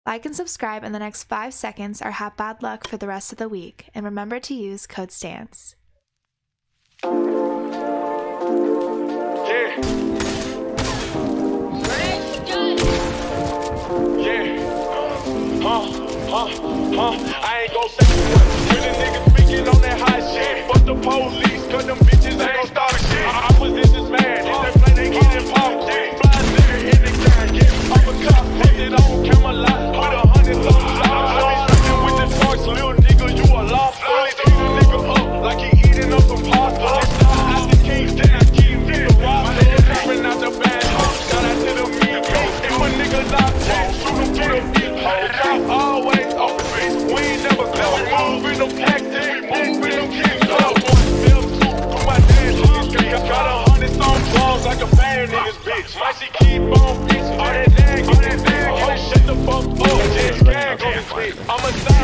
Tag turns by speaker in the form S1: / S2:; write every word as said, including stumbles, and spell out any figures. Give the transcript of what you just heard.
S1: Like and subscribe in the next five seconds or have bad luck for the rest of the week. And remember to use code STANCE.
S2: Yeah. Yeah. Huh, huh, huh. I ain't gon' say what. When the niggas speaking on that hot shit. Fuck the police, cause them bitches ain't gon' start shit. I, I was in this man. If they play, they get involved. Fly nigga in the gang. Yeah. I'm a cop. Put it on Camelot. Put a hundred dollars out. I'm with the talks, little nigga. You a lost. Only beat a nigga up like he eating up some pasta. Out the kings, then I keep nigga roster. Coming out the bad house. Shout out to the mean coast. If a nigga knocked down, shoot him through the beat hole. Cop always off the face. We ain't never close. Moving them tactics. We moving them kids close. Fell two through my dance in this street. Got a hundred song balls like a fan in this bitch. Might she keep on bitch. All that nag, all that nag. Shut the fuck up. Just gag on this bitch. I'm a